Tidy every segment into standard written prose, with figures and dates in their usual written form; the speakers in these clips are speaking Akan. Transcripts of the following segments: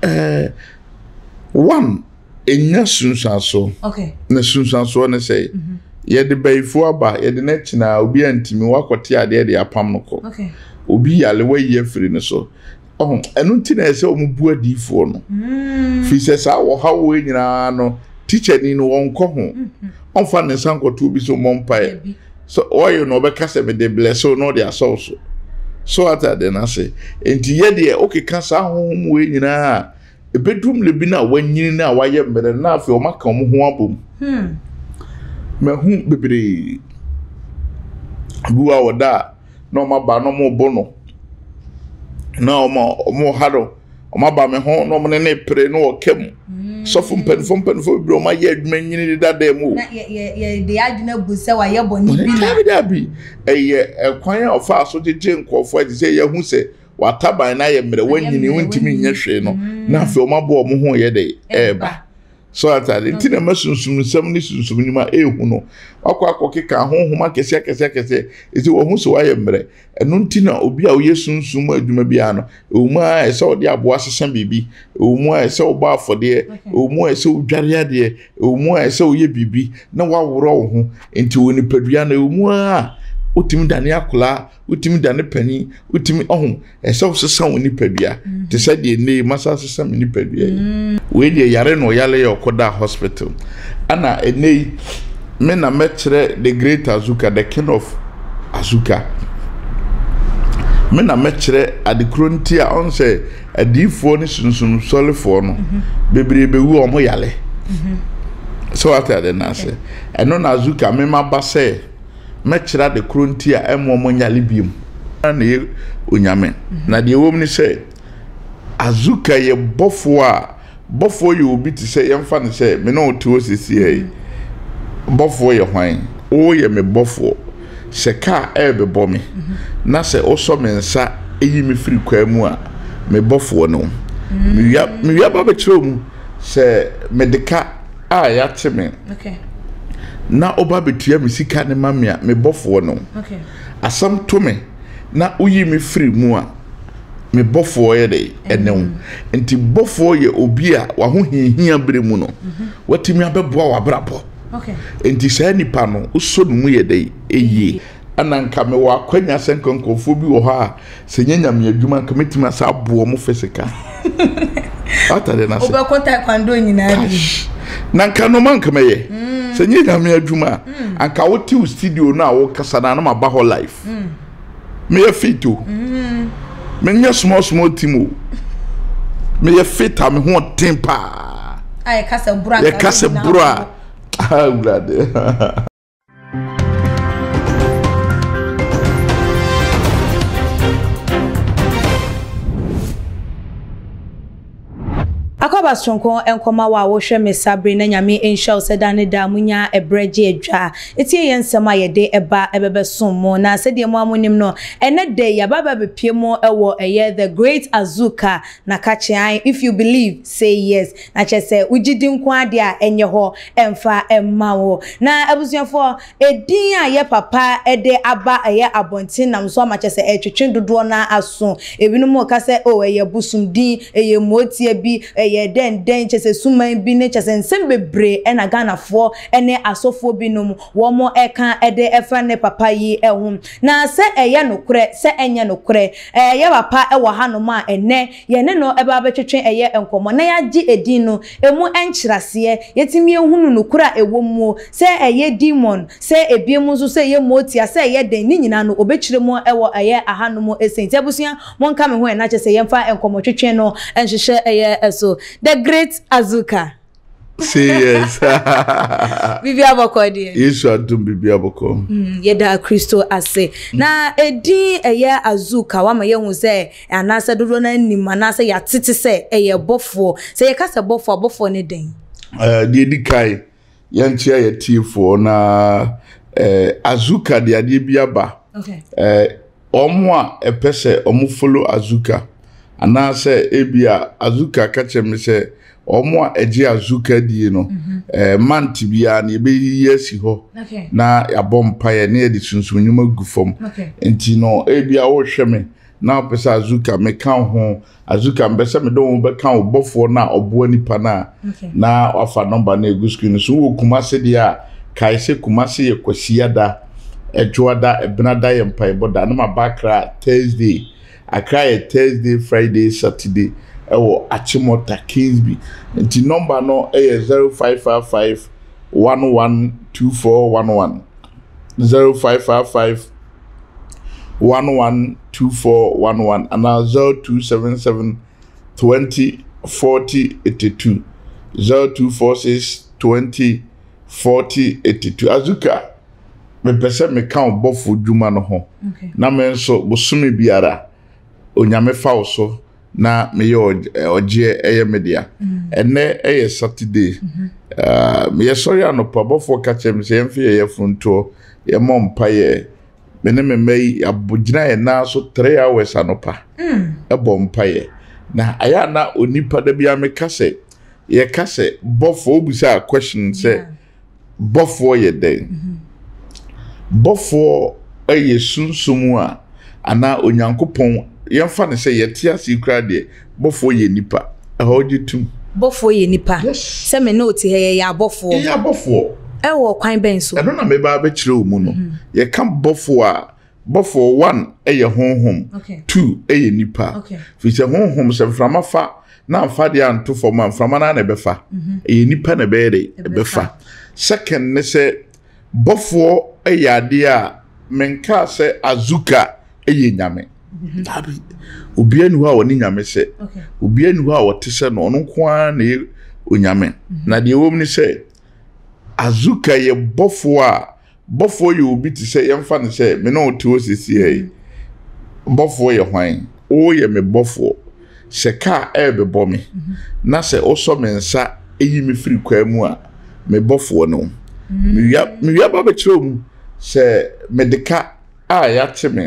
one enya sunsanso na sunsanso ne say ye de bayfo aba ye de na china obi antimi wakote ade de apam no ko obi yale wa ye free ne so enu nti na ese omubu Odiifour no fi se sa wo ha wo nyina no teacher ni no wonko ho onfa ne sankoto bi so mompae so oyo no be kase be de bless no de asauso so ata de na say enti ye de okeka sa honhom we nyina ebedum le bi na wanyini na waye mbere na afi o maka o ho abom mehu bebre buwa woda no maba no mo bono na o mo hado o maba me ho no mo ne pre no o kem so fom penfo bi o ma ye adwuma nyini dada mu na ye de adwuna bu se wa ye boni bi na bi ekwan of aso jeje nkofo ati se ye hu se wataban na ye mre wanyini wontimi nya hwe no na afi o maba o mo ho ye de eba so atade ntina masunsum sam ni sunsum ni ma ehu no akokeka honhoma kese ezi wo hu so waye mre enu ntina obi a oye sunsum adwuma bia no ewuma ese ode aboa sesa bibi ewuma ese oba afode ewuma ese odware ade ewuma ese oye bibi na waworo wo ho enti woni padua na ewuma utimi dane akola utimi dane pani utimi ohun ese sesa woni padua te se de ne masa sesa mini padua we de yare no yale ye okoda hospital ana enei me na metre the great Azuka the king of Azuka me na metre adekronti a on say Odiifour ni sunsun solifo no bebrebe wu omo yale so after the na say eno na Azuka me maba say metre de kronti a emo omo nyale biem na ye onyame na de wom ni say Azuka ye bofo a bofo ye obi ti say yemfa ne say me no to osisi ei bofo ye hwan o ye me bofo se ka ebe bomi na se oso me nsa eyi me firi kwa mu a me bofo no me wia ba be kire mu se medika a ya teme na oba betua me sika ne mamia me bofo no asam to me na uyi me firi mu a me bofo ye de enew enti bofo ye obi a wa ho hihia bere mu no watimi abeboa wa brabo enti sa nipa no uso no mu ye de eye ananka me wa kwanya senkonkofo bi wo ha se nyanyam adwuma nka metima sa abo mo fesika ata de na se oba konta kwando nyina bi nanka no man kama ye se nyanyam adwuma anka wo ti studio na wo kasa na ma ba ho life me ye fito me nya small timo me ye fita me ho tempa ay kasa bura ye kasa bura ah brother Akwaba stronko enkoma wa wo hwe me sabre na Nyame enhwa sedane da munya ebreje adwa etie yensema yede eba ebebe sommo na sede mu amonim no ene de ya baba bepie mu ewo eye the great Azuka na kache an if you believe say yes na chese ugidi nko ade a enye ho emfa emma wo na abusuafo edin a ye papa ede aba eye abontin nam so ma chese etwetwe dodo na aso ebinum ka se o eye busumdin eye motie bi ye den chese suman bi ne chese nsem bebre ena Ghanafo ene asofo binom wo mo eka ede efa ne papa yi ehum na se eye nokure se enye nokure ye papa e wo hanom a ene ye ne no eba betwetwe eye enkomo na ya gi edin no emu enkyirase yetimi ehunu nokura ewo mu se eye demon se ebiemu so se ye motia se ye den ni nyina no obekire mu ewo eye ahanom esenti abusia monka me ho na chese ye mfa enkomo twetwe no enhwehwe eye eso the great Azuka. Say yes. Bibi aboko die. Yesu adum bibi aboko. Yeda Kristo ase. Na edi eye Azuka wa ma ye hu se anase dodo na nim anase ya tete se eye bofo. Se ye kasa bofo ne den. De edi kai yantia ye tiefo na Azuka de ade bi aba. Okay. Omo a epese omo follow Azuka. Anase ebia Azuka kachem se omo eje Azuka die no manti bia na ebe yesi ho na yabom paye na edi sunsun nyuma gufom enti no ebia wo hweme na pesa azuka me kan ho azuka mbese me don be kan obofo na obo nipa na na wafa number na egu screen so wo kumase dia kai se kumase ye kwasiada ejoada ebnada ye mpaeboda na mabakra Thursday akra ye Thursday Friday Saturday ewo Achimota Kingsby nti number no 0555 112411 0555 112411 and 0277 20 40 82 0246 20 40 82 azuka me pese me kan bofo djuma no ho na me nso bosome biara onyame fa so na me ye oje eye media ene eye Saturday me ye sorry anopa bofo ka chem se yemfe ye funto ye mompa ye me mai abogina ye na so 3 hours anopa ebompa ye na aya na onipa da bia me kase ye kase bofo obusa question say bofo ye den bofo eye sunsumu a ana onyankopon yemfa ne say ye tia sikra de bofo ye nipa ahogitum bofo ye nipa se me no ti he ye abofo ye abofo ewo kwan ben so eno na me ba be kire omu no ye kan bofo a bofo 1 eye honhom 2 eye nipa fi se honhom se frama fa na amfa de anto fo ma frama na na befa eye nipa na be de befa second ne se bofo eye ade a menka se azuka eye nyame tabi obi anu a woni nyame se obi anu a wote se no no kwa na onyame na de wom ni se azuka ye bofo a bofo ye obi ti se yemfa ne se me no to osisi hey bofo ye hwan o ye me bofo se ka ebe bomi na se oso me nsa eyi me firi kwa mu a me bofo no me wia ba be chiro se medika a ya teme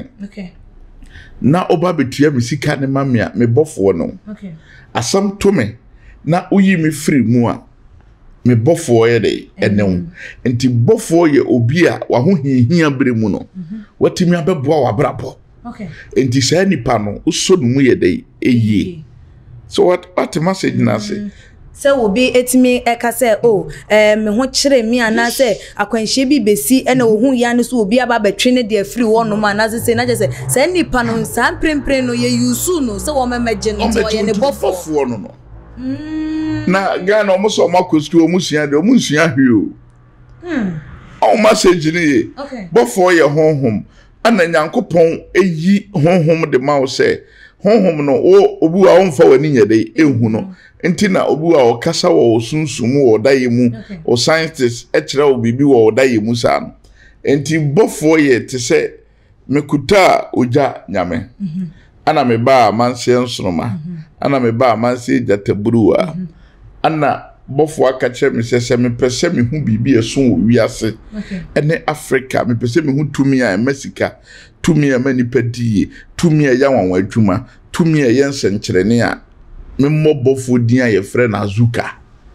na oba betua me sika ne mamia me bofo no asam to me na uyi me firi mu a me bofo ye de enem enti bofo ye obi a wa ho hihia bere mu no watimi abeboa wa brabo enti sa nipa no uso no mu ye de eyi so what message na say se obi etimi eka se me ho kire mi ana se akwanhye bi besi ena ohun ya no so obi aba betwe ne de afiri wono ma na se na je se nipa no sa prempre no ye yusu no se wo memagye no to ye ne bofo no na Ghana omuso makostu omusia de omusia hweo o message ni bofo ye honhom ana nyankopon eyi honhom de ma wo se honhom no obu a onfa wani nyede ehu no ntina obu a okasa wo sunsumu wo daye mu o scientists ekira obibi wo daye mu sa no enti bofo ye te se mekuta oja nyame ana me ba manse nsroma ana me ba manse jataburuwa ana bofo akache me se me pese me hu bibi esun wo wiase ene Africa me pese me hu tumi a Mexica tumi a manipedi tumi a yawan adwuma tumi a yensenkyerene a me mobofo din a ye frɛ na azuka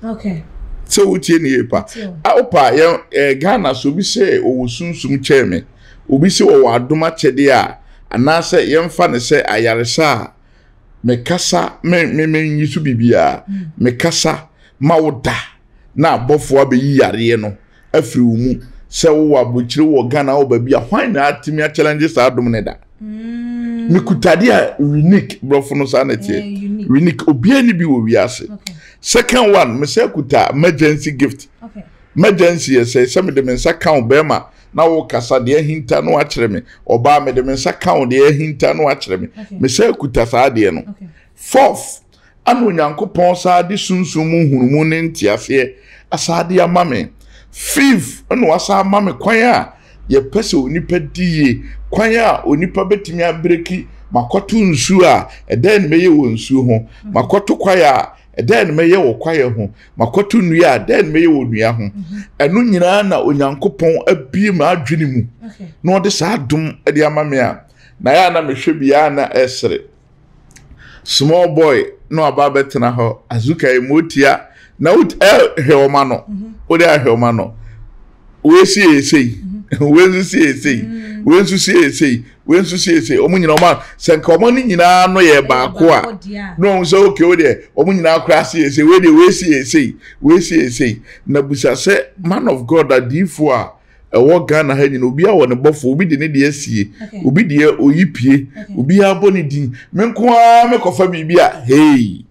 so wutie ne yepa a opa ye Ghana so bi se o sunsum cheme obi se wo adoma kyede a anase yemfa ne se ayaresa me kasa me nyisu bibia me kasa mawda na bofo abeyi yare no afiri mu se wo abokyire wo Ghana wo ba bia hwan na atimi a challenges adom ne da me kutade a unique brofo no sanete unique obi ani bi wo wiase second one me se kuta emergency gift emergency say me de me nsa kan bema na wo kasa de hinta no akere me oba me de me nsa kan de hinta no akere me me se kuta sa de no fourth anu nyankopon sa de sunsumu hunumu ne ntiafe asade amame fifth anu asa amame kwan a ye pese onipa diye kwan a onipa betimi abreki makoto nsu a eden meye wo nsu ho makoto kwaya eden meye wo kwaya ho makoto nua eden meye wo nua ho enu nyina na onyankopon abie ma adwene mu na ode sa adom ade amame a na ya na mehwe bia na esre small boy no aba betena ho azuka emotia na hewoma no ode ahewoma no we si esei When say when say omo nyina oma senka omo ni nyina no ye baako a no so okay we dey omo nyina akra say we dey we say na busa say man of God Odiifour a ewo Ghana ha nyina obi a wo ne bofo obi de ne de asie obi de oyipie obi aboni din me nko a me kofa bibia hey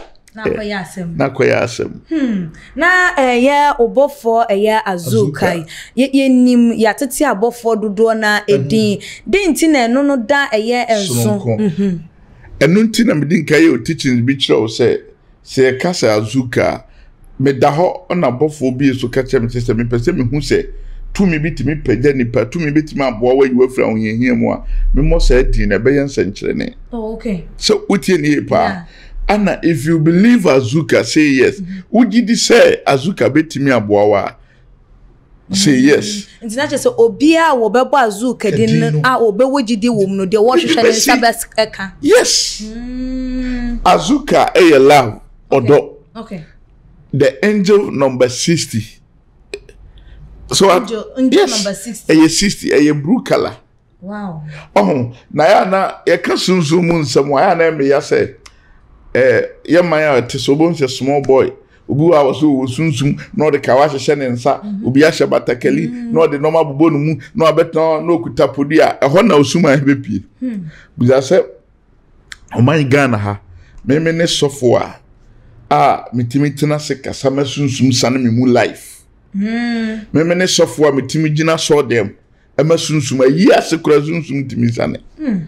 na koya asem na ye obofo azukai ye nim ya tete abofo dodo na edin den ti na eno no da enso enu nti na medin kai o teachings bi kire o se kasa azuka me da ho na bofo bi so ka chem se me pese me hu se tumi bitimi pagya nipa tumi bitimi aboa wa yiwa fra ohihia mu a me mo se din na be yense nkire ne okay so utie ni pa Anna, if you believe Azuka, say yes. Ujidi say Azuka betimi aboawa. Say yes. It's not just obia wo bebo Azuka din a obewo gidi wo no de wo hwehwe ne sabes eka. Yes. Azuka love odo. Okay. The angel number 60. So angel yes, number 60. 60 a blue color. Wow. Oh, na ya ka sunsun mun samwa ya na me ya say ye man ya tisobon se small boy obi wa so sunsum no de kawa hye ne nsa obi a hye batakali no de normal bobo no mu no abeton no okuta podia eho na osuma hebepie biza se o man Ghana ha me ne sofo a mitimi tina se kasa ma sunsum sane me mu life me ne sofo a mitimi gina so dem e ma sunsum ayi ase kura sunsum timi sane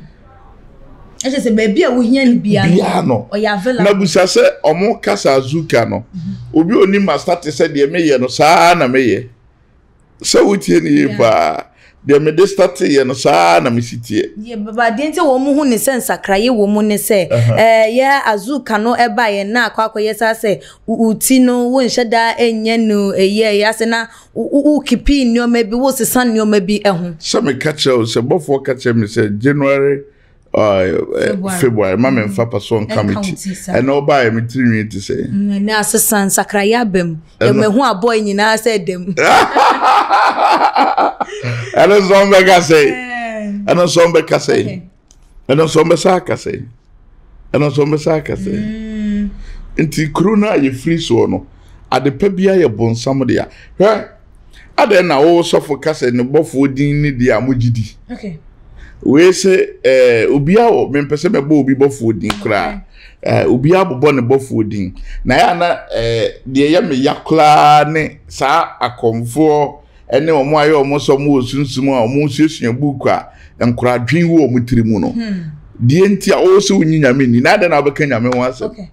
Ese se baby a wo hia ni bia no o ya vela na busa se omo kasa azuka no obi oni master te se de meye no saa na meye se wutie ni pa de me de start ye no saa na me sitie ye baba de nte wo mu hu ni se nsakraye wo mu ni se ya azuka no eba ye na akwakoye sa se uti no wo nheda enye no eye ya se na kipi ni o mebi wo se san ni o mebi ehun se me catch se bofo catch me se January February mama mfa person committee and no buy me 3 minutes to say na asesan sakraya bem e me hu aboy nyina say dem ana zombe ka say ana zombe ka say ana zombe saka say ana zombe saka say nti corona ye free so no ade pa bia ye bonsam de ya hwe ade na wo sofo ka say ne bofo din ni de amogidi okay we say obia o me pese me bo obi bofo din kra obia bobo ne bofo din na ya na de ye me yakla ne sa akomfo ene omo aye omo so mo sunsum a omo suesua buku a enkra dwen wo omo tirimu no de enti a wo se onyi Nyame ni na de na obeka Nyame ho ase okay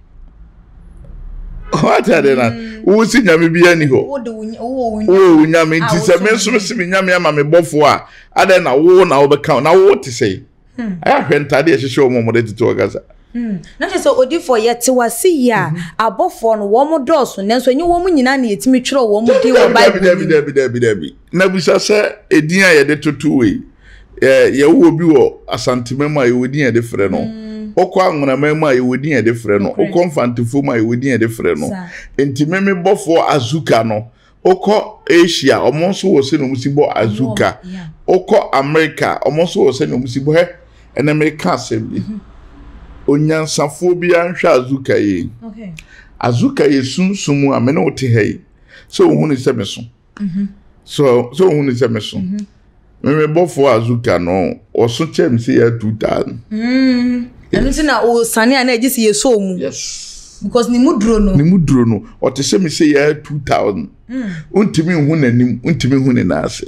what are na wo si Nyame bia ni ho wo Nyame nti se me so se Nyame ama me bofo a ade na wo na obeka na wo te sei aya hwentade ehihye omo mo de tito gaza na se Odiifour yete wase ya abofo no wo mo doso nenso enye wo mo nyina na yetimi twere wo mo di wo Bible Debi na bisa se edin a ye de totu we ye wo bi wo asantemema ye wodin ye de frɛ no okwa anwonamema ye wodin ye de frɛ no okɔ mfantefo ma ye wodin ye de frɛ no enti meme bofo azuka no okɔ Asia omonso wo se no musibo azuka okɔ America omonso wo se no musibo he en America assembly onyansafo bi anhwa azuka ye okay azuka ye sunsumu amene wote he so wo hunu se meso so wo hunu se meso me bofo azuka no oso chem se ya 2000 enu ti na o sane ana ejisi ye so mu yes because ni mudro no ote se me se ya 2000 untimi hu nanim untimi hu ne nase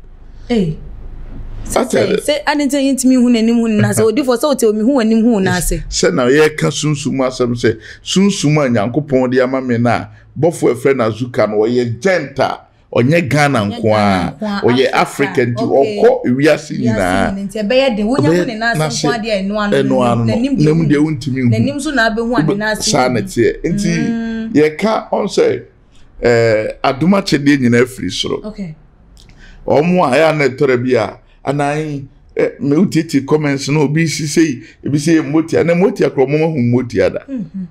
say adinti intimi hu nanim hu nase Odiifour so ote omi hu anim hu nase se na ye ka sunsum asem se sunsum anyankopon de ama me na bofo efre na azuka no ye genta onye Ghana nkoa oye African ti okọ wiase nyina nti ebeye de wonya hu ne nase nkoa de enu anu nanim de untimi hu nanim so na abehu ade nase sanete nti ye ka on say aduma chede nyina afiri soro okay omo aya na tore bia anan me utiti comments no obi sisi ebi say motia na motia kro mo hu motia da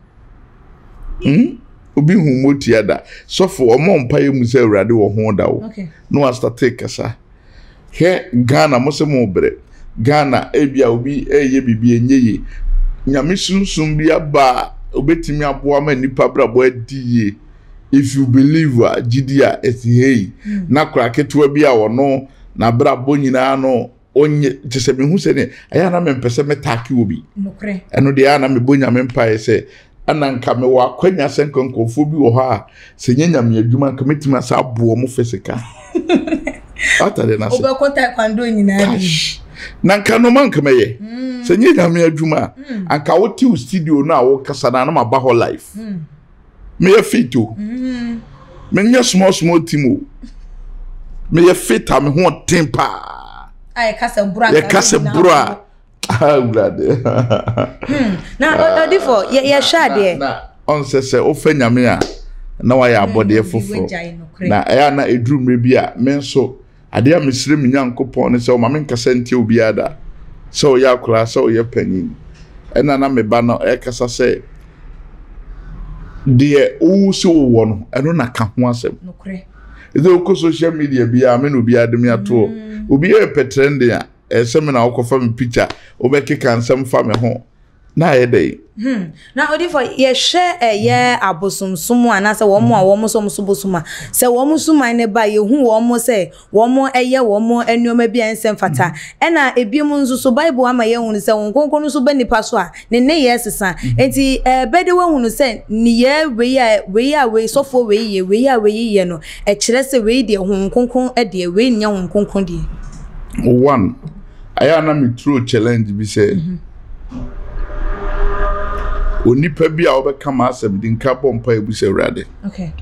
obi hu motia da so for omo mpa ye mu say urade wo ho da wo okay no asta take kasa he Ghana mosemo bre Ghana ebia obi eye bibi enye Nyame sunsum bi aba obetimi aboa ma nipa brabo adiye if you believe jidia esi na kraketo bi a wono na brabo nyina no onye tese me hu se ne aya na me mpese metaki obi nokre eno de ana me bonya me mpae se ananka me wa kwanya senkonkofo bi wo ha se nyanyame adwuma nka metimi asa abo mo fesika ata de na se obekonta kwando nyina bi nanka no man kemeye se nyanyame adwuma anka wo ti studio no a wo kasa na ma ba ho life me ye fito me nya small team me ye fita me ho tempa ay kasa bura ye kasa bura glade na Odiifour ye shade na on se ofa nyame a na wa ya abode foforo na eya na edru mrebi a menso ade a mesire me nyankopon ne se o ma men kasa ntie obi ada so ya kura so ye panin ena na me ba no e kasa se de o so wo no eno na ka ho asem nokre ezo ko social media bia me no bia de me ato obi e petrend ya esem na okofa me picture obekeka nsem fa me ho na ye dey na Odiifour ye hwe ye abosomsom anase wo mo a wo mo so bosoma se wo mo suma ne ba ye hu wo mo se wo mo eye wo mo anuoma bia nsem fata ena ebiem nso so Bible ama ye hu se won konkon so ba nipa so a ne ye sesa enti bede wo hu se ni ye we sofo we ye no e kire se we de hu konkon de we nya hu konkon de one aya na me true challenge bi se onipa bi a obeka ma asem din ka bompa ebuse urade okay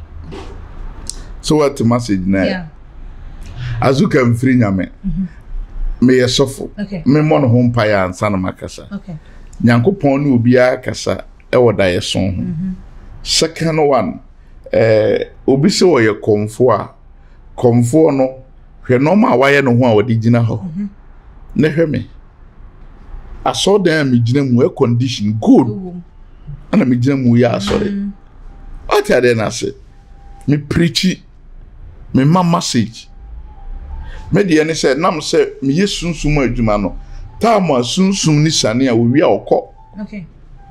so what the message na azuka mfiri nyame me yesofo okay me mo no ho mpa ya ansa na makasa okay nyankopon ne obi akasa e woda yeson second one obi se wo ye komfo no hwe no ma waye no ho a wodi gina ho ne hwe me aso dan me gina mu e condition good ana me gina mu ya sorry ati de na se me preach me ma message me de ne se nam se me yesunsum adwuma no ta ma sunsum ni sane a wo wi a okọ okay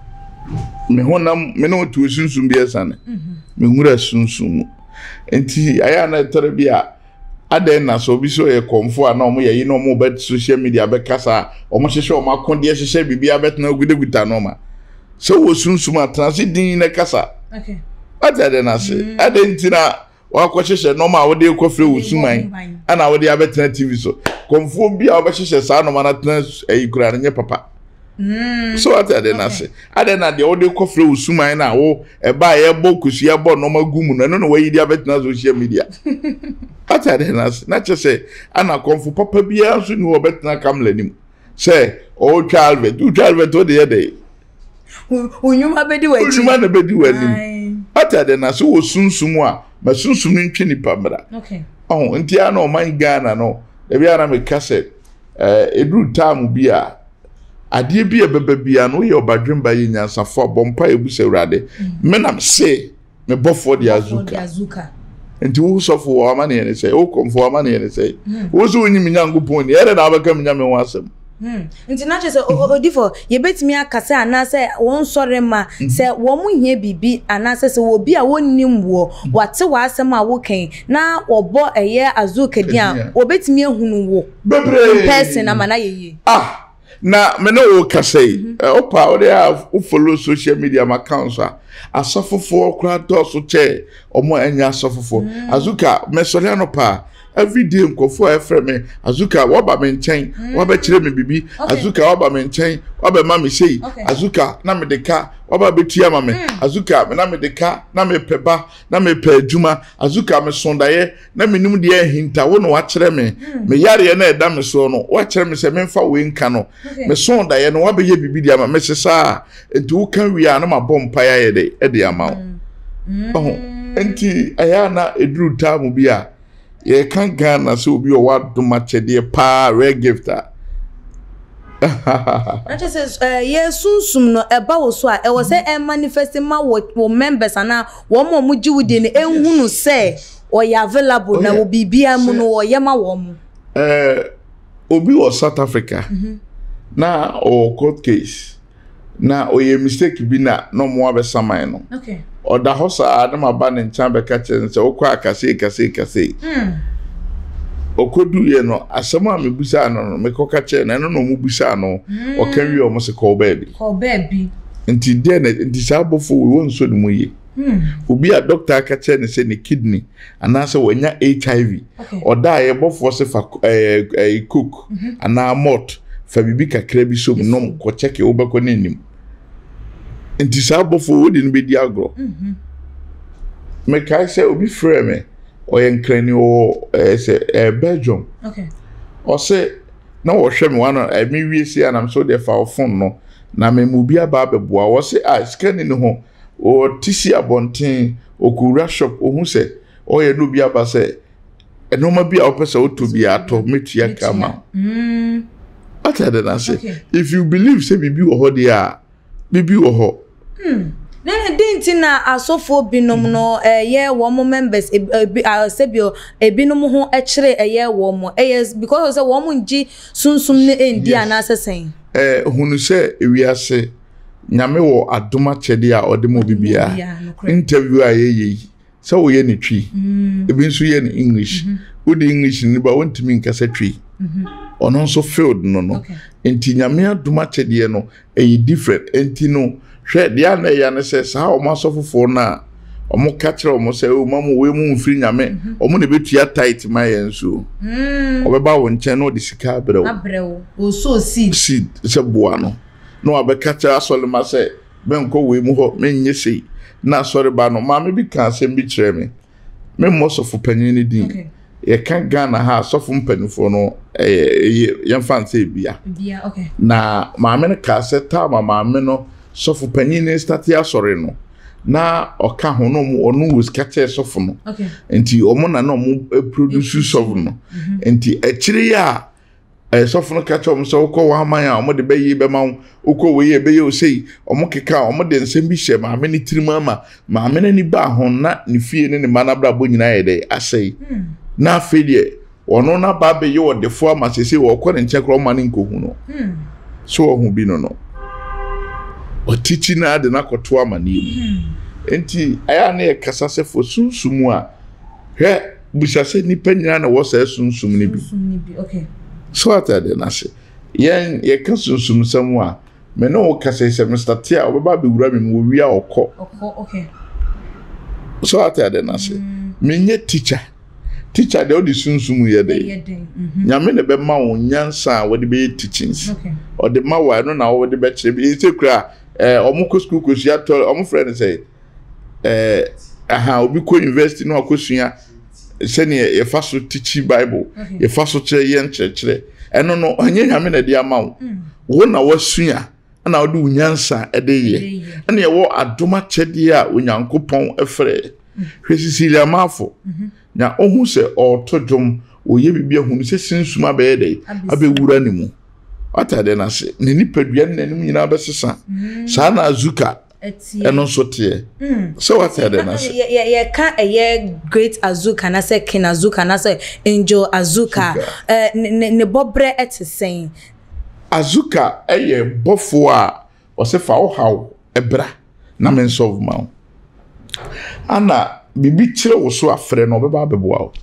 me honam me no tu sunsum bi esane me ngura sunsum enti aya na terabia aden na so bi so ye komfo a na omo ye no mo bet social media be kasa omo hwehwe omo akonde hwehwe bibia bet na gudeguta no ma so wo sunsum a transidin na kasa okay aden na se aden tina wa ko hwehwe no ma wo de kofre wo suman ana wo de abetena TV so komfo bi a wo hwehwe sa no ma na tena ayikura nye papa so aden na se aden na de wo de kofre wo suman na wo e ba ye bokusu ye bo no ma gumu no no wo yi de abetena social media atade na chese ana konfu papa bia so ni obetna kamlanim se o Albert o de yede unyuma bedi wachi unyuma na bedi wanim atade na so wo sunsum a ma sunsum ntwe ni pamra okay nti ana o man Ghana no e bia na me kase edru time bia ade bia beba bia no ye obadwemba ye nyansafo bompa ebusa urade menam se me bofo de azuka enti wo sofo wo ama ne say wo komfo ama ne say wo so onyim nyankopon ne ere na abaka nyame ho asem nti na che say Odiifour ye betimi akase anase won sore ma say wo mu hie bibi anase say wo bi a wonnim wo wate wa asem a wo kan na obo eye azuka dia wo betimi ehunu wo person ama na ye na me no wo kase opa o dey have follow social media accounts asofofo kra do so che omo anya asofofo azuka me sori anopa every day nkofo efre me azuka wo ba me nchen wo ba kire me bibi azuka wo ba me nchen wo ba ma me sei azuka na me deka wo ba betua ma me azuka me na me deka na me peba na me pe adwuma azuka me sondaye na me nim de ahinta wo no wa kire me me yare na eda me so no wa kire me se me mfa we nka no me sondaye no wa be ye bibi dia ma me sesa enti wo kan wi a na ma bompa ya ye de e de ama wo enti aya na edru tamu bia ye kan Ghana so obi o wadoma chede pa rare gifter I just says ye sunsum no eba wo so a e wo se e manifest ma wo members ana wo mo muji wudi ne enhunu se o ya available na wo bibia mu no wo ye ma wo mu Obi was South Africa. Na o court case. Na o ye mistake bi na no mo abesaman no. Okay. O da hosa Adam aba ne ncha be ka chen se okwa kase. Okodu ye no asema mebusa no me koka che na no mo busa no o kan wi o mo se call baby. Call baby. Nti den nti sabofo we won so dum ye. Obi a doctor ka che ne se ne kidney anase wanya HIV. O da ye bofo se fa cook ana malt fa bibi kakra bi so nom ko check e obekọ nanim. Nti sabofo we din be di agro. Me kai se obi frɛ me o yen krani o se Belgium. Okay. O se na wo hwɛ me wana me wiesi anam so de fa phone no na me mu bia ba beboa wo se scan ni ho o tisi abonten okura shop o hu se o ye no bia ba se enoma bia o pese o to bia ato metua kama. Atade na se if you believe say bibi wo ho dia bibi wo ho. Na dinti na asofo binom no ye wo mo members sebio ebinom ho ekire ye wo mo because say wo mo nji sunsum ne endi anasesen hunu se ewiase nyame wo adoma chede a odemo bibia interview a ye se wo ye ne twi ebi nso ye ne English wo de English ni ba wontimi nkasa twi ono nso field no enti nyame adoma chede no different enti no hwe dia na ya ne se sa o masofofo na o mo ka kire o mo se o mamu we mu mfiri nyame o mo ne betua tight ma ye nso o be ba wo nchen no de sika abrewo o so seed se boa no abeka kire asole ma se benko we mu ho menye sei na asore ba no ma me bi kan se bi kire me mo sofo panyin ni din ye kan Ghana ha sofo mpanifo no ye fancy bia okay na ma me ka se ta ma me no sofu panyin start ya sore no na oka ho no onu was catch sofu no enti omo na no mo produce sofu no enti akire ya sofu no catch omo so ko wa man ya omo de bayi be ma uko we ye bayi o sei omo keka omo de nsem bi hye ma me ni tirima ma me ni ba ho na ni fie ne ma na bra bo nyina ye de asei na afedie ono na ba be ye wo defo ama sese wo ko ne nche kro ma ne nkohu no so ohun bi no o titi na de na koto amani enti aya na ye kasa se fo sunsumu a he busase ni panyina na wo sa sunsum ni bi okay so atade na se yen ye ka sunsum samu a me no kasa se Mr. Tia obeba be wura me wo wi a okọ okay so atade na se me nye teacher de odi sunsum ye de nyame ne be ma wo nyansa wo de be teachings o de ma wa no na wo de be kire bi e kura omuko school kosia to omu friend say obi ko university no akosua se ne ye faso teach bible ye faso kire ye nkyerɛkyerɛ eno no anye nyame na de ama wo na wasua na wo de unyansa de ye na ye wo adoma kyɛde a onyankopɔn efrɛ hwesisilia mafo na ohun se otodom oye bibia hunu se sinsuma be ye abewura ne mu atade na se ne nipadua nanim nyina besesa sa na azuka eno so te so atade na se ye ka great azuka na se king azuka na se angel azuka ne bobre etesen azuka bofo a o se fa o hawo ebra na men solve ma ana bibi kire wo so afre no obeba beboa o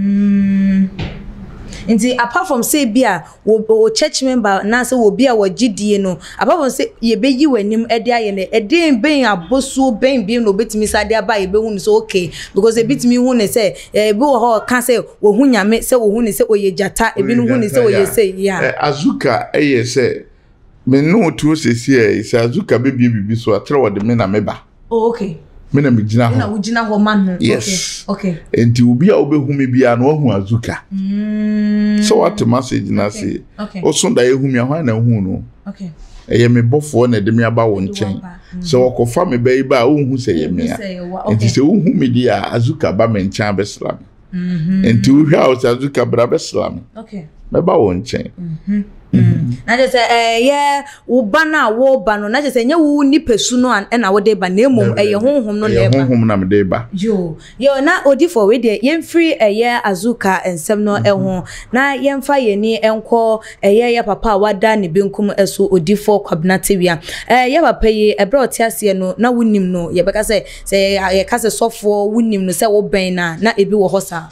nti apart from say bia wo church member na say wo bia wo gidie no apart from say ye beyi wanim ede aye ne ede ben abosu ben no betimi sade aba ye be hu so okay because e bitimi hu ne say e be wo ho kan say wo hu nyame say wo hu ne say oye jata e bi no hu ne say oye say ya azuka say me no to say azuka be bibi so atre wo de me na meba okay mena me gina ho na wo gina ho man yes okay enti obi a obehu me bia na ohu azuka so what message na say o so da ehu me ho na hu no okay eye me bofo na de me aba wo nchen so okofa me bai ba ohu say ye me enti se ohu me dia azuka ba me nchen abeslam enti wo hwa azuka bra beslam okay me ba wo nchen na je say ye wo ba na wo ba no na je say nya wo ni pesu no an na wo de ba na emom honhom no na ba honhom na me de ba yo na Odiifour we de yen free azuka ensem no ho na yen fa ye ni enko ye papa wada ne benkum eso Odiifour Kwabena Tawiah ye papa ye ebre otiase no na wonim no ye beka say ye ka say sofo wonim no say wo ben na ebi wo hosa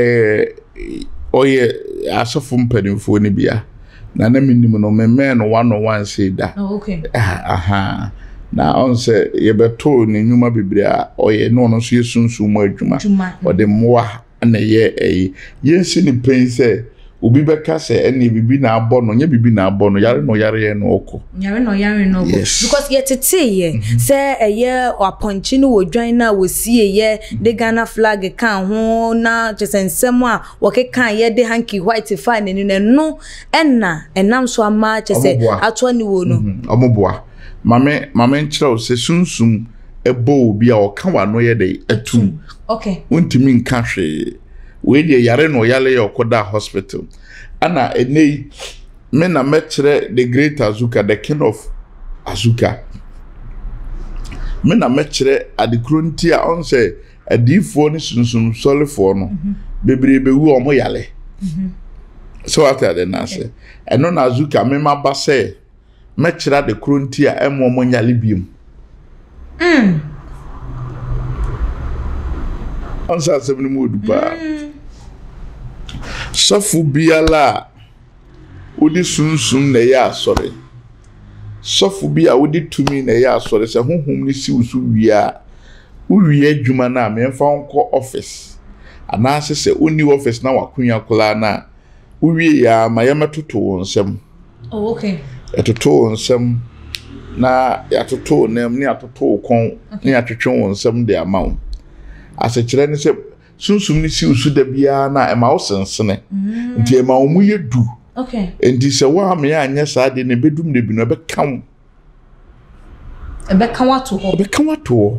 oye asofo mpanimfo ni bia na minim no me no one say da okay aha na on say ye beto ne nyuma bebre a oye no so yesunsu mu adwuma o de moa na ye yensi ni pen say obi beka say ene bibi na abo no nya bibi na abo no yare no oko because ye tete ye say ye aponchi no wodwan na wosie ye de Ghana flag kan ho na jesensem a wokekan ye de hanky white fine ni no enna enam so ama chese ato ni wo no omoboa mame nkyerɛw se sunsum ebo obi a ɔka wa no ye de atum okay untimi nka hwe we de yare no yale ye okoda hospital ana enei me na mekyerɛ the great azuka the king of azuka me na mekyerɛ adekronti a on say Odiifour ni sunsum solifo no bebrebe wu omo yale so after the nase eno na azuka me maba say mekyerɛ adekronti a emo omo nyale biem on sa se mu dupa sofu biala odi sunsum na ya asore sofu bia odi tumi na ya asore se honhom ni si usu wia uwie adwuma na me mfa onko office ana se oni office na wakunya kola na uwie ya ma ya metoto wonsem okay etoto wonsem na ya toto nem ni atoto kon ni atwetwe wonsem de amaw asechire ni se sunsum ni si usu da bia na ema wosensene nti ema omu yedu okay nti se wa me anya sa de ne bedum de bi no be kan wato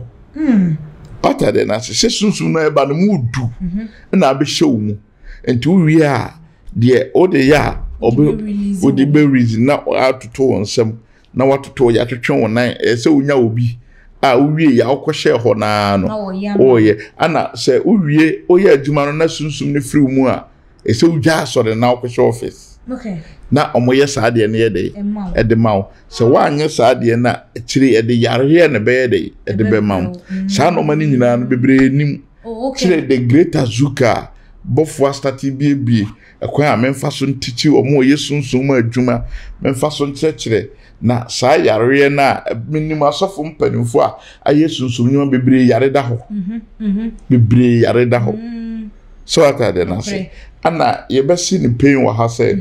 ata de na se sunsum na eba no mu du na be hye omu nti wi a de o de ya o de be reason na atoto wonsem na watoto ya twetwe wonan se unya obi a uwie ya okohye ho na no oye ana se uwie oye adwuma no na sunsum ne free mu a se ugya asore na okohye office okay na omoye saade ne yede ede mawo se waanye saade na kire ede yare ne be yede ede be mawo sa no mani nyina no bebre nim kire the great azuka bofo start bie ekwan a memfa so ntichi omo yesunsum adwuma memfa so nkyerɛkyerɛ na sa yare na minim asofo mpanimfo a ayesunsum nyuma bebre yare da ho bebre yare da ho so atade na se ana yebesi ni pain wa ha se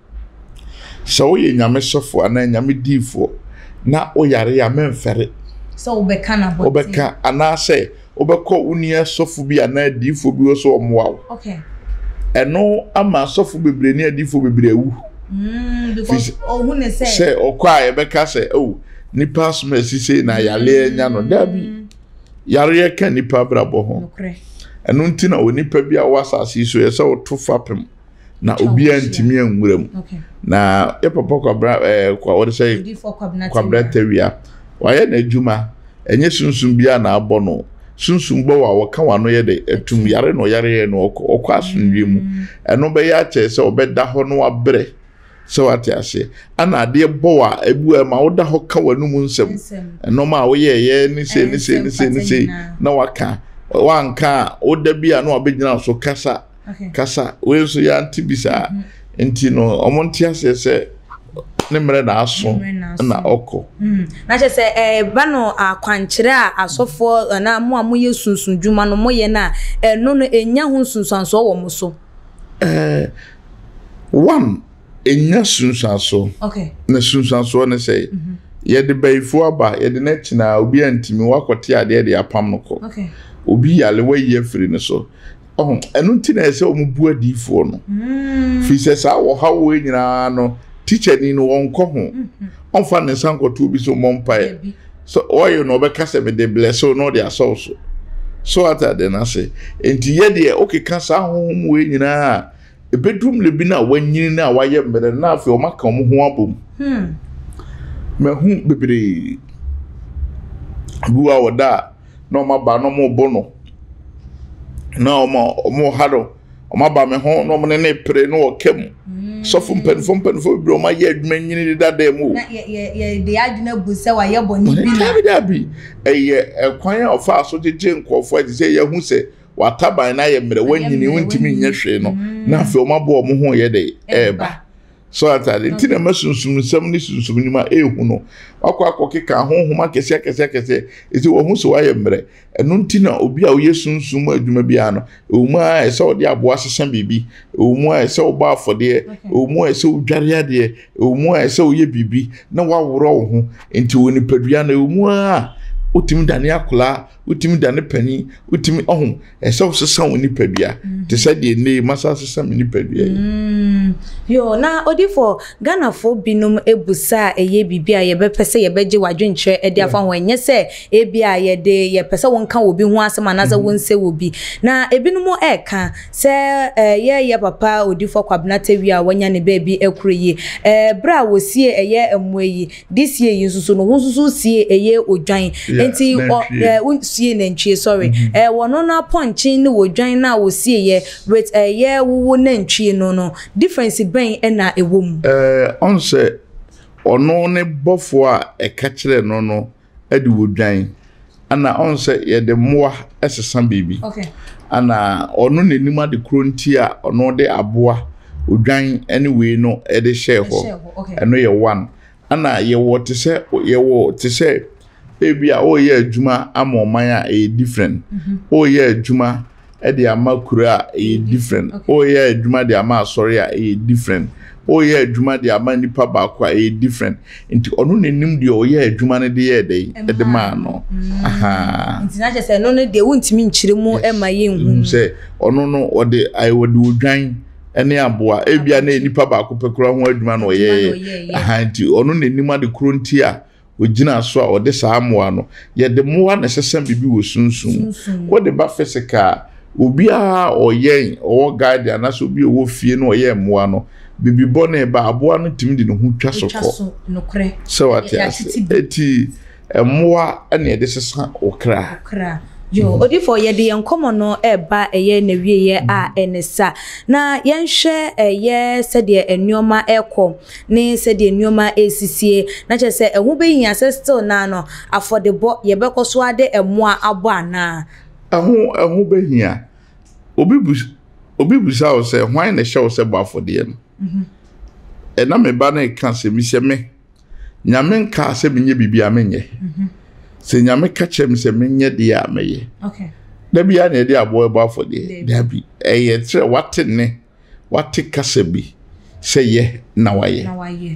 so ye nyame sofo ana nyame diifo na o yare ya memfere so obeka na boti obeka ana se obekọ unia sofo bi ana diifo bi wo so omoa okay eno ama sofo bebre ni diifo bebre awu because ohun say okwa ebeka say nipa sma sise na yale nya no dabi yare ka nipa brabo ho eno ntina onipa bi a wasase so yesa oto fapem na obi antimi anwuram na e papa kwa what say Kwabena Tawiah waye na adwuma enye sunsum bia na abọ no sunsum bo wa waka wano ye de etum yare no yare no okwa sunwie mu eno be ya che se obeda ho no abre so atiase ana ade bowa ebu ma woda ho ka wanu mu nsem eno ma wo ye ni se na waka wanka woda bia no obegyina so kasa we so ya ntibisa enti no omontiase se ne mre na aso na oko na che se ba no akwankyere a asofo na mo amu yesunsun dwuma no moye na no enya ho sunsanso wo mo so one enya sunsanso okay na sunsanso ne say ye de baifo aba ye de na kina obi antimi wakote ade de apam no ko okay obi yale wa ye firi ne so enu nti na ese omubu Odiifour no fi se sa wo ha wo nyina no teacher ni no wonko ho onfa ne sankoto bi so mompae so oyo no be kase be de bless no de so ata de na se enti ye de okeka sa ho we nyina bedroom le bi na wanyini na waye mere na afi o maka mo ho abom mehu bebre buwa wada na o maba no mo bono na o mo hado o maba me ho no mo ne pre no o kem so fom pen bebre o ma ye adwuma nyini dada mu na ye de adwuna bu se wa ye boni bi na bi kwan ofa so jeje nkofo adi se ye hu se wataban na ye mere wanyini wontimi nya hwe no na afi o maba o mo ho ye de eba so atade ntina masunsum nsam ni sunsum ni ma ehu no akwa keka honhoma kese ezi wo hu so wa ye mere enu ntina obi a wo yesunsum adwuma bia no omu a ese odi aboa sesan bibi omu a ese oba afode omu a ese odware ade omu a ese oye bibi na waworo wo ho enti woni padua na omu a utimi dane akola utimi dane pani utimi ohun ese sesan woni padua te se de ne masa sesan woni padua yo na Odiifour Ghana fo binum ebusa eye bibia ye bepese ye beje wadwenkyere ede afa ho enye se ebia ye de ye pese wonka obi ho asema na za wonse obi na ebinum eka se ye papa Odiifour Kwabena Tawiah wanya ne baabi ekroyi bra wosie eye emweyi this year yinsusu no wonsusu sie eye odwan enti sie nantwie sorry wono na ponche ne wodwan na wosie ye with ye wo nantwie no difference ben na ewom on se ono ne bofo a ekakire no adi wodwan ana on se ye de moa esesan bibi okay ana ono nenim ade kronti a ono de aboa odwan anyway no e de share ho eno ye one ana ye wo te se ebia o ye adwuma amoman a e different o ye adwuma e de amakura e different o ye adwuma de ama asori a e different o ye adwuma de ama nipa ba kwa e different nti ono nenim de o ye adwuma ne de ye de ma no aha nti na se no ne de wontimi nkyire mu e ma ye nhu se ono no o de ai wo de odwan ene aboa ebia na nipa ba ko pekura ho adwuma no ye aha nti ono nenim ade kronti a ogina so a ode saa moa no ye de moa na sesam bibi wo sunsum wo de ba physical obi a oyen o guide anaso obi wo fie no oye moa no bibi bone ba aboa no timi de no hu twa sokọ so what eti moa ene ye de sesa okra yo Odiifour ye de yenkomo no eba eye na wieye a enesa na yenhwe eye sede enuoma ekọ ne sede enuoma esisie na che se ehu be yin still na no affordable ye be koso ade emoa abo ana ehu be hia obi busa o se hwan na show se bo afode no na me ba na kan se mi se me nyame nka se menye bibia menye se nyame ka chem se menye de a meye okay da bia na de abo ebo afode da bi eye tre wate kasa bi se ye na waye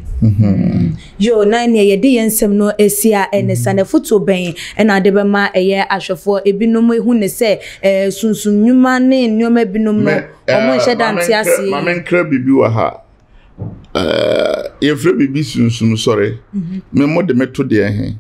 yo na ne ye de yensem no esia enesa na foto ben na de be ma eye ahwefo ebinom ehu ne se sunsun nyuma ne nyoma binom no omo hye dante ase ma menkra bibi wa ha ye fre bibi sunsun sorry me mo de meto de ehe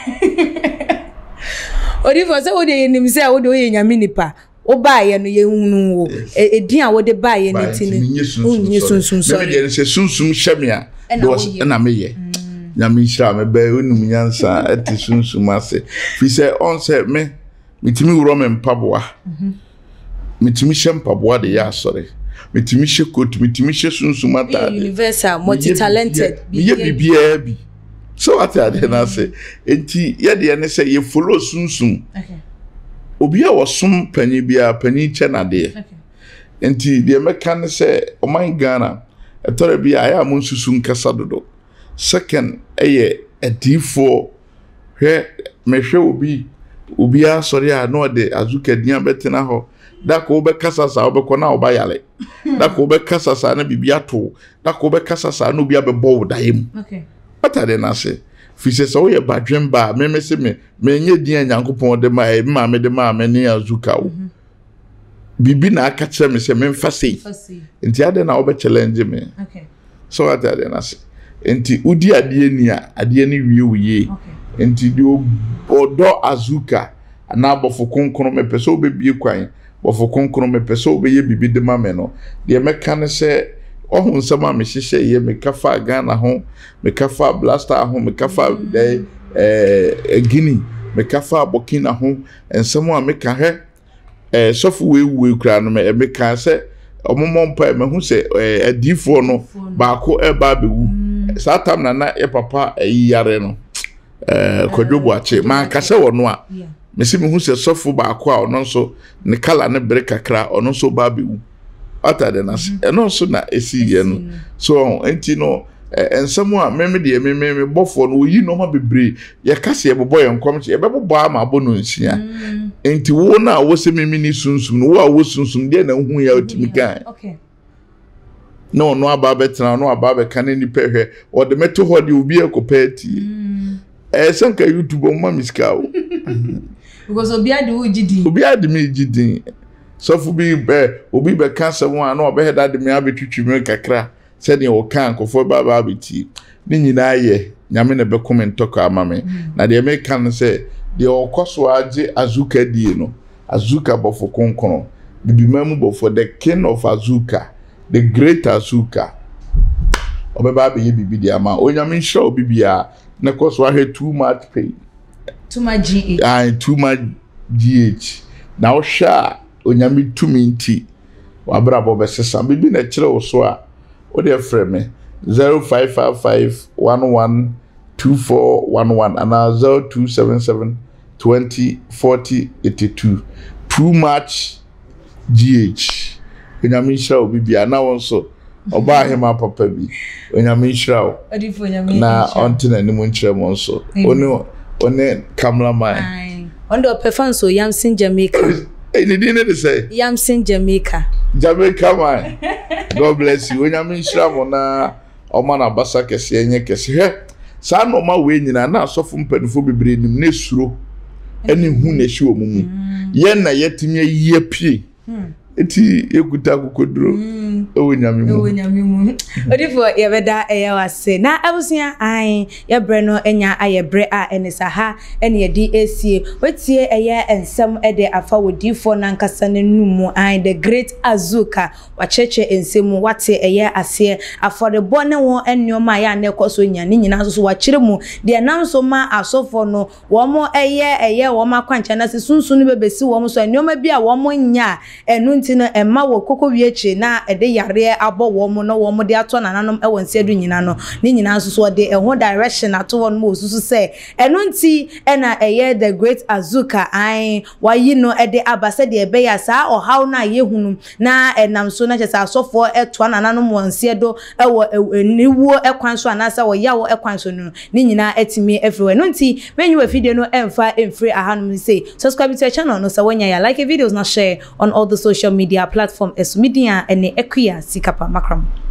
Odiifour se wo de yenim se wo de ye nyame nipa o ba ye no ye hunu wo edin a wo de ba ye ne tini unye sunsun so me de se sunsun hwemia na me ye nyame hira me ba onum nyansa ati sunsun ase fi se on se me mitimi wuro me mpaboa mitimi hye mpaboa de ya sore mitimi hye coat mitimi hye sunsun ata universal multi talented ye bibia bi so what are they na say enti ye de ne say ye follow sunsun okay obi a wasum pani bia pani chena de enti de meka ne say o man Ghana etore bia ya mon susun kasa dodo second eye Odiifour hwe mehwe obi a sori a no de azuka dia betena ho da ko be kasa sa obekọ na oba yale da ko be kasa sa na bibia to da ko be kasa sa no bia be bo daim okay atade na se fise so ye badwen ba me se me nye din Nyankopon de ma me de ma me ne azuka wo bibi na aka kire me se me mfa sei enti ade na obe challenge me okay so atade na se enti udi ade ni wie enti di odo azuka na bofo konkono me pese obebie kwan bofo konkono me pese obeye bibi de ma me no de meka ne se ohun nsama me hihye ye me kafa Ghana ho me kafa Blaster ho me kafa Guinea me kafa Burkina ho ensamo a me ka he sofu we kura no me ka se omomompa me hu se Odiifour no baako ba bewu satam na e papa yare no Kwadwobu ache man ka se wono a mesi me hu se sofu baako a ono nso ne kala ne bere kakra ono nso ba bewu atade na eno nso na esi ye no so enti no ensamo a me de me bofo no yi no ma bebre ye kase ye bobo ye nkom che ye bebobo ama abono nsia enti wo na wo se me ni sunsum no wo a wo sunsum de na hu ya otimi kan okay no aba betra no aba be kan ni pehwe o de meto ho de obi ekopati sanka YouTube o ma miska o because obi ade wo gidi obi ade me gidi so fu bi obi be cancer one no obi head me abetwitwi me kakra said you can kofo baba abeti ni nyina ye nyame ne be comment talk amame na de me kan say de okoso age azuka die no azuka bofo konkono bibi mamu bofo the king of azuka the great azuka obeba be ye bibi dia ma onyame nhira obibia na koso ahe too much pain too much GH too much GH na o sha onyame tumi nti wabra bo be sesa bibi na kire wo so a o de frame 0555112411 and 0277204082 too much GH onyame nhira obibia na won so oba hema papa bi onyame nhira Odiifour nyame na ontina ni mo nkyere mo so one cameraman ondo perfect so Yamsin Jamaica ni dine de say Yamsin Jamaica man God bless you onyame nhira mo na oma na basa kese enye kese he sa no ma we nyina na asofo mpanifo bebre nim na suro eni hu na hye omumu ye na yetimi yie pie eti ekuta kokodro onyame mu Odiifour ye beda wase na abusia an ye bre no enya ayebre a enisa ha ene ye DAC wetie eye ensem ede afa Odiifour nankasa nenumu an the great azuka wacheche ensemu wate eye ase afodebo ne won enioma ya na ekoso nya ni nyina so wachire mu de nanso ma asofo no wo mo eye wo ma kwancha na se sunsun bebesi wo mo so enioma bi a wo mo nya enu ntino emma wo kokowieche na ede yare abo wo mo no wo mo de ato nananom e won sedu nyina no ni nyina so de ho direction ato won mo osusu se enu nti ena eye the great azuka an wayi no ede abase de ebe ya sa ohaw na yehunu na enam so na chesa asofo eto nananom won sedo e wo niwo ekwan so anasa wo yawo ekwan so no ni nyina etimi everywhere enu nti when you video no emfa emfree ahanum say subscribe to our channel no so wanya ya like videos na share on all the social media platform as media ene ekuya sikapa makram